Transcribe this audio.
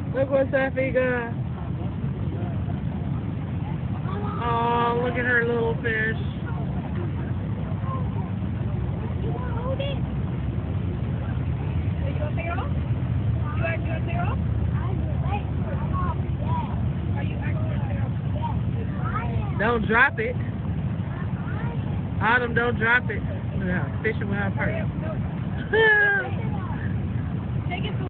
Look what Safi got. Oh, look at her little fish. You want to hold it? You want to take it off? You want to take it off? Are you actually going to take it off? Don't drop it. Autumn, don't drop it. Yeah, fishing with her purse. Take it to